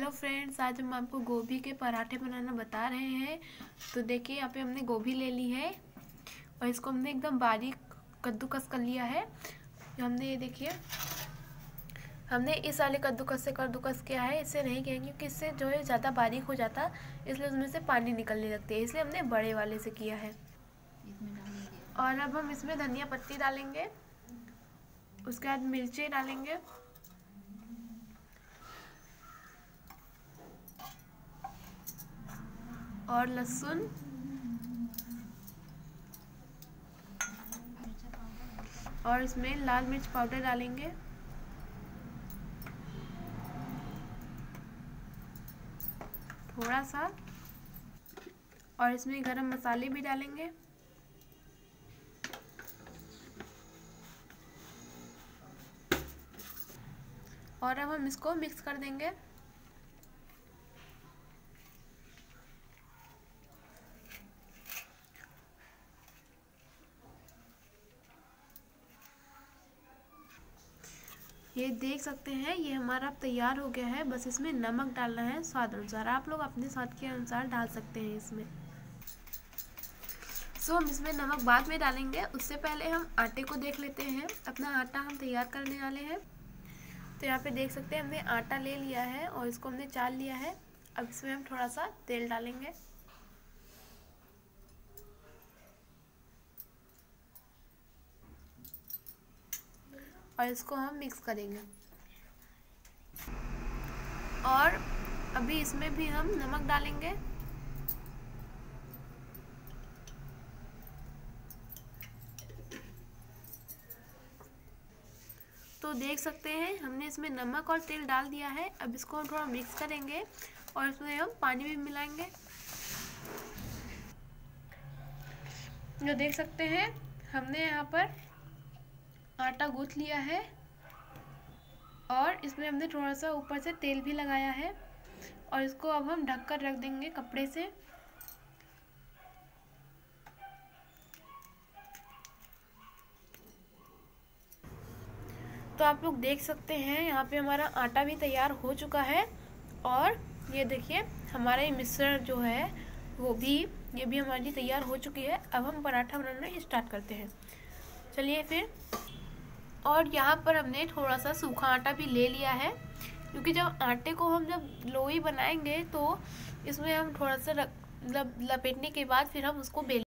Friends, आज हम आपको गोभी के पराठे बनाना बता रहे हैं। तो देखिए यहाँ पे हमने गोभी ले ली है और इसको हमने एकदम बारीक कद्दूकस कर लिया है। हमने ये देखिए, हमने इस वाले कद्दूकस से कद्दूकस किया है, इससे नहीं किया क्योंकि इससे जो है ज़्यादा बारीक हो जाता, इसलिए उसमें से पानी निकलने लगती है, इसलिए हमने बड़े वाले से किया है। और अब हम इसमें धनिया पत्ती डालेंगे, उसके बाद मिर्चें डालेंगे, और लहसुन, और इसमें लाल मिर्च पाउडर डालेंगे, थोड़ा सा, और इसमें गरम मसाले भी डालेंगे। और अब हम इसको मिक्स कर देंगे। ये देख सकते हैं, ये हमारा अब तैयार हो गया है। बस इसमें नमक डालना है स्वाद अनुसार, आप लोग अपने स्वाद के अनुसार डाल सकते हैं इसमें। हम इसमें नमक बाद में डालेंगे, उससे पहले हम आटे को देख लेते हैं। अपना आटा हम तैयार करने वाले हैं। तो यहाँ पे देख सकते हैं, हमने आटा ले लिया है और इसको हमने चाल लिया है। अब इसमें हम थोड़ा सा तेल डालेंगे और इसको हम मिक्स करेंगे। और अभी इसमें भी हम नमक डालेंगे, तो देख सकते हैं हमने इसमें नमक और तेल डाल दिया है। अब इसको हम थोड़ा मिक्स करेंगे और इसमें हम पानी भी मिलाएंगे। जो देख सकते हैं, हमने यहाँ पर आटा गूंथ लिया है और इसमें हमने थोड़ा सा ऊपर से तेल भी लगाया है और इसको अब हम ढक कर रख देंगे कपड़े से। तो आप लोग देख सकते हैं, यहाँ पे हमारा आटा भी तैयार हो चुका है और ये देखिए हमारा ये मिश्रण जो है वो भी, ये भी हमारी तैयार हो चुकी है। अब हम पराठा बनाना स्टार्ट करते हैं, चलिए फिर। और यहाँ पर हमने थोड़ा सा सूखा आटा भी ले लिया है, क्योंकि जब आटे को हम जब लोई बनाएंगे तो इसमें हम थोड़ा सा लपेटने के बाद फिर हम उसको बेल